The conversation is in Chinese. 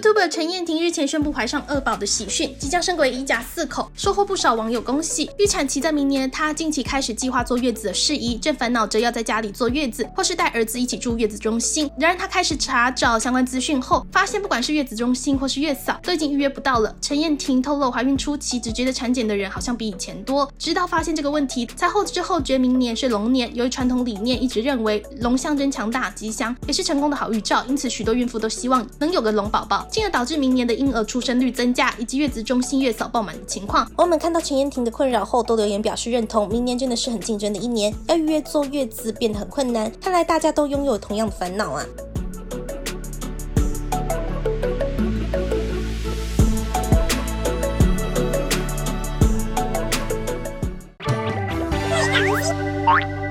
YouTuber 陈燕婷日前宣布怀上2宝的喜讯，即将生为一家4口，收获不少网友恭喜。预产期在明年，她近期开始计划坐月子的事宜，正烦恼着要在家里坐月子，或是带儿子一起住月子中心。然而她开始查找相关资讯后，发现不管是月子中心或是月嫂，都已经预约不到了。陈燕婷透露，怀孕初期只觉得产检的人好像比以前多，直到发现这个问题，才后知后觉明年是龙年。由于传统理念一直认为龙象征强大吉祥，也是成功的好预兆，因此许多孕妇都希望能有个龙宝宝，进而导致明年的婴儿出生率增加，以及月子中心月嫂爆满的情况。 我们看到陈燕婷的困扰后，都留言表示认同，明年真的是很竞争的一年，要预约坐月子变得很困难，看来大家都拥有同样的烦恼啊。 对，